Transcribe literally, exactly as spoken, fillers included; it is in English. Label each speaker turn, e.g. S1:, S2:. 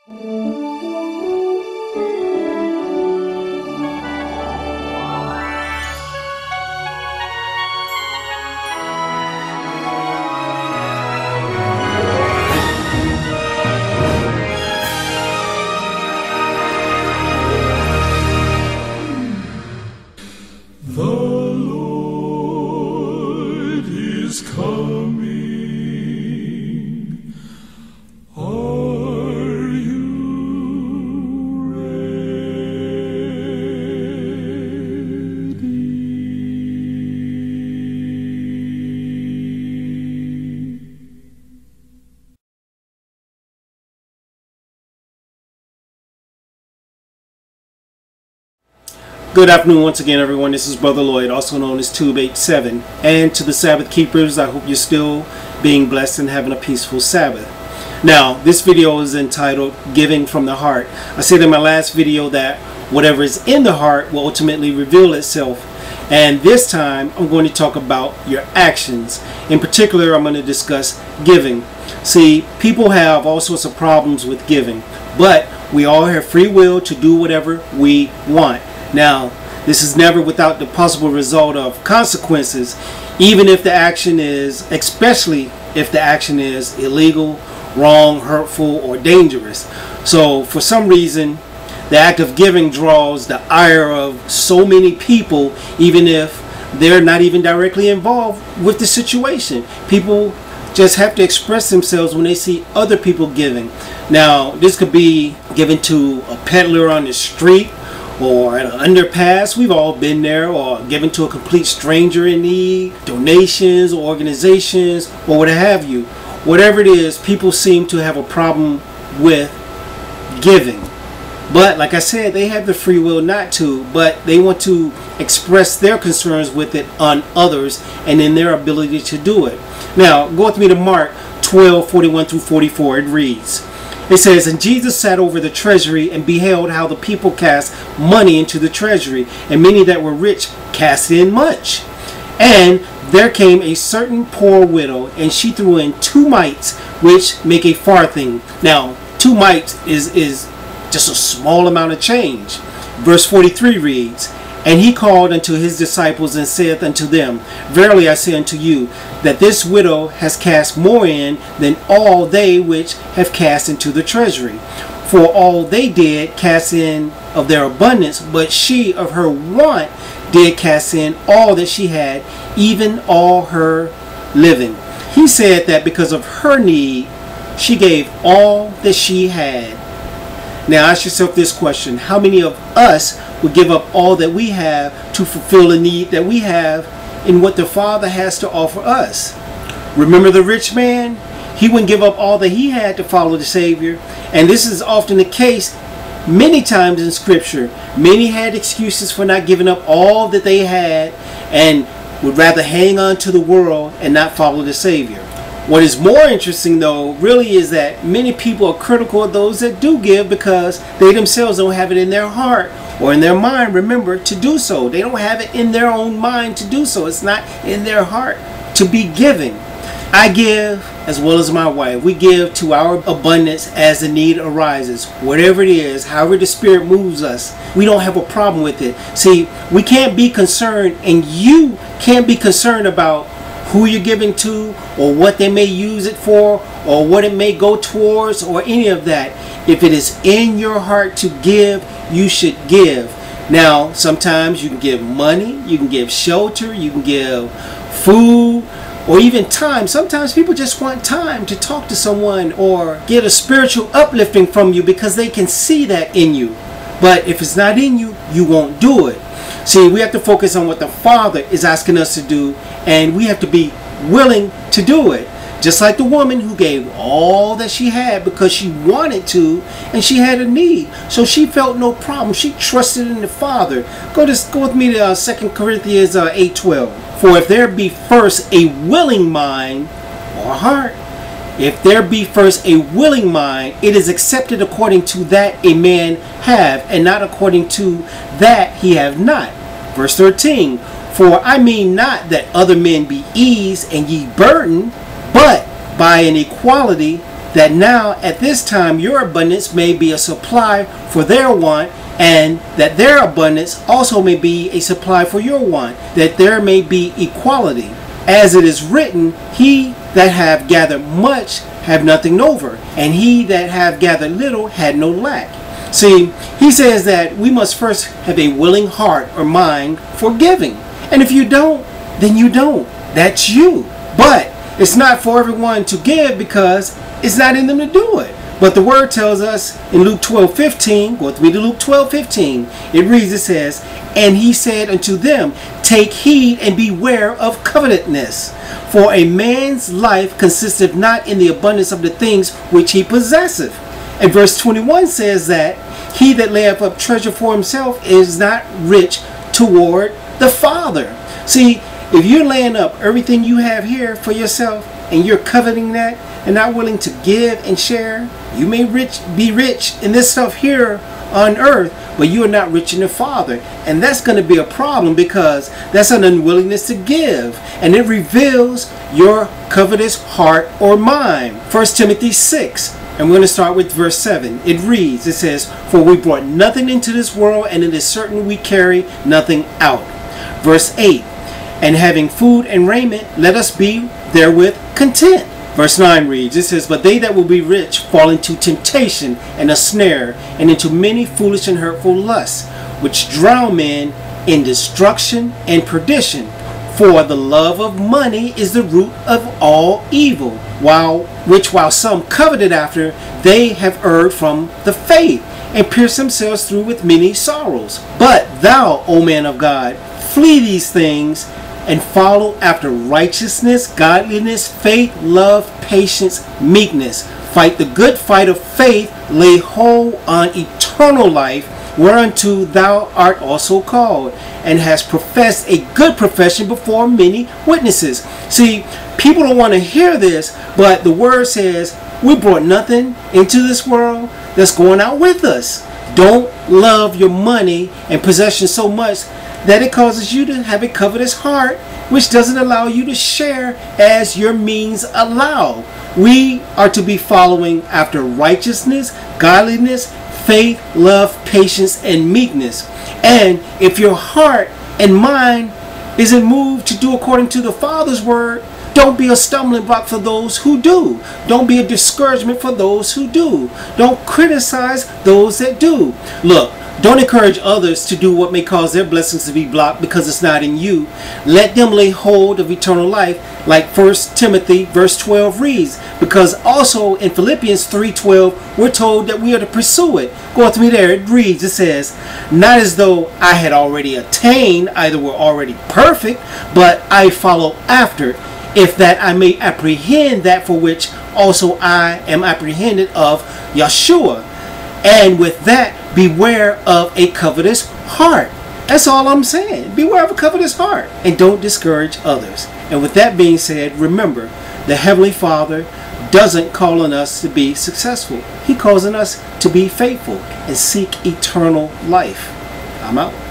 S1: Good afternoon once again, everyone. This is Brother Lloyd, also known as Tube eighty-seven. And to the Sabbath keepers, I hope you're still being blessed and having a peaceful Sabbath. Now, this video is entitled Giving from the Heart. I said in my last video that whatever is in the heart will ultimately reveal itself. And this time, I'm going to talk about your actions. In particular, I'm going to discuss giving. See, people have all sorts of problems with giving, but we all have free will to do whatever we want. Now, this is never without the possible result of consequences, even if the action is, especially if the action is illegal, wrong, hurtful, or dangerous. So, for some reason, the act of giving draws the ire of so many people, even if they're not even directly involved with the situation. People just have to express themselves when they see other people giving. Now, this could be given to a peddler on the street, or at an underpass. We've all been there. Or given to a complete stranger in need, donations or organizations, or what have you. Whatever it is, people seem to have a problem with giving. But like I said, they have the free will not to, but they want to express their concerns with it on others and in their ability to do it. Now, go with me to Mark twelve, forty-one through forty-four. It reads, it says, "And Jesus sat over the treasury and beheld how the people cast money into the treasury, and many that were rich cast in much. And there came a certain poor widow, and she threw in two mites, which make a farthing." Now, two mites is, is just a small amount of change. Verse forty-three reads, "And he called unto his disciples and saith unto them, Verily I say unto you, that this widow has cast more in than all they which have cast into the treasury. For all they did cast in of their abundance, but she of her want did cast in all that she had, even all her living. He said that because of her need, she gave all that she had." Now ask yourself this question: how many of us would give up all that we have to fulfill a need that we have in what the Father has to offer us? Remember the rich man? He wouldn't give up all that he had to follow the Savior. And this is often the case many times in Scripture. Many had excuses for not giving up all that they had and would rather hang on to the world and not follow the Savior. What is more interesting, though, really is that many people are critical of those that do give because they themselves don't have it in their heart or in their mind, remember, to do so. They don't have it in their own mind to do so. It's not in their heart to be giving. I give as well as my wife. We give to our abundance as the need arises. Whatever it is, however the Spirit moves us, we don't have a problem with it. See, we can't be concerned, and you can't be concerned about who you're giving to or what they may use it for or what it may go towards or any of that. If it is in your heart to give, you should give. Now, sometimes you can give money, you can give shelter, you can give food, or even time. Sometimes people just want time to talk to someone or get a spiritual uplifting from you because they can see that in you. But if it's not in you, you won't do it. See, we have to focus on what the Father is asking us to do, and we have to be willing to do it. Just like the woman who gave all that she had because she wanted to and she had a need. So she felt no problem. She trusted in the Father. Go, to, go with me to uh, Second Corinthians uh, eight twelve. "For if there be first a willing mind or heart, if there be first a willing mind, it is accepted according to that a man have, and not according to that he have not." Verse thirteen. "For I mean not that other men be eased and ye burdened, but by an equality that now at this time your abundance may be a supply for their want, and that their abundance also may be a supply for your want, that there may be equality. As it is written, he that have gathered much have nothing over, and he that have gathered little had no lack. See, he says that we must first have a willing heart or mind for giving. And if you don't, then you don't. That's you. But it's not for everyone to give because it's not in them to do it. But the word tells us in Luke twelve fifteen, go with me to Luke twelve fifteen, it reads, it says, and he said unto them, take heed and beware of covetousness. For a man's life consisteth not in the abundance of the things which he possesseth. And verse twenty-one says that he that layeth up treasure for himself is not rich toward the Father. See, if you're laying up everything you have here for yourself and you're coveting that and not willing to give and share, you may rich be rich in this stuff here on earth, but you are not rich in the Father. And that's going to be a problem because that's an unwillingness to give, and it reveals your covetous heart or mind. First Timothy six, and we're going to start with verse seven. It reads, it says, for we brought nothing into this world, and it is certain we carry nothing out. Verse eight, and having food and raiment, let us be therewith content. Verse nine reads, it says, but they that will be rich fall into temptation and a snare, and into many foolish and hurtful lusts, which drown men in destruction and perdition. For the love of money is the root of all evil, while which while some coveted after, they have erred from the faith, and pierced themselves through with many sorrows. But thou, O man of God, flee these things, and follow after righteousness, godliness, faith, love, patience, meekness. Fight the good fight of faith, lay hold on eternal life, whereunto thou art also called, and hast professed a good profession before many witnesses. See, people don't want to hear this, but the word says we brought nothing into this world that's going out with us. Don't love your money and possessions so much that it causes you to have a covetous heart, which doesn't allow you to share as your means allow. We are to be following after righteousness, godliness, faith, love, patience, and meekness. And if your heart and mind isn't moved to do according to the Father's word, don't be a stumbling block for those who do. Don't be a discouragement for those who do. Don't criticize those that do. Look, don't encourage others to do what may cause their blessings to be blocked because it's not in you. Let them lay hold of eternal life, like First Timothy verse twelve reads. Because also in Philippians three twelve, we're told that we are to pursue it. Go with me there. It reads, it says, not as though I had already attained, either were already perfect, but I follow after, if that I may apprehend that for which also I am apprehended of Yeshua. And with that, beware of a covetous heart. That's all I'm saying. Beware of a covetous heart. And don't discourage others. And with that being said, remember, the Heavenly Father doesn't call on us to be successful. He calls on us to be faithful and seek eternal life. I'm out.